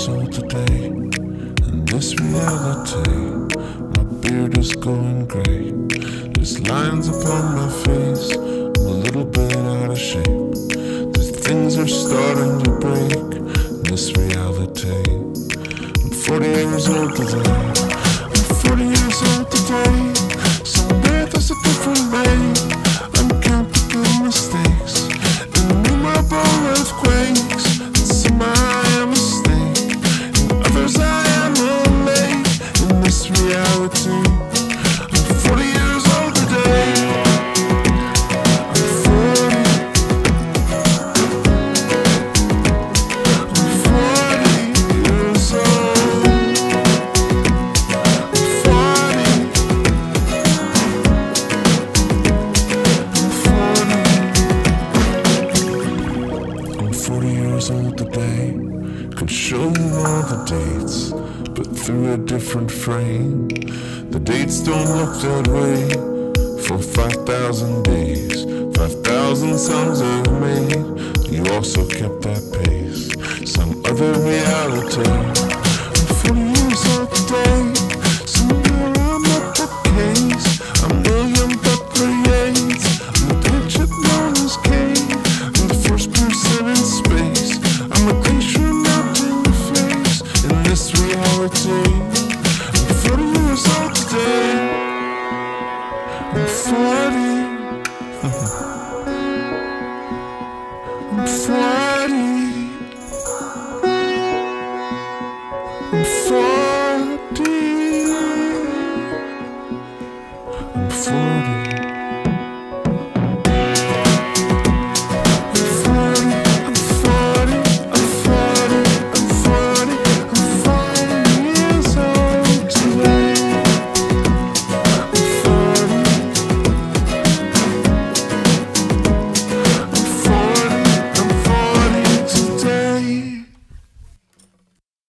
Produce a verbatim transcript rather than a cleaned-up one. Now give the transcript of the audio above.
years old today. In this reality, my beard is going gray. There's lines upon my face, I'm a little bit out of shape. The things are starting to break in this reality. I'm forty years old today. I'm forty years old today. Someday there's a different way. Uncountable mistakes, innumerable earthquakes. And some I am a mistake, and others I am late in this reality. I'm forty years old today. I'm forty. I'm forty years old. I'm forty. I'm forty years old today. Could show you all the dates, but through a different frame. The dates don't look that way. For five thousand days, five thousand songs I've made. You also kept that pace. Some other reality. I'm forty years old today.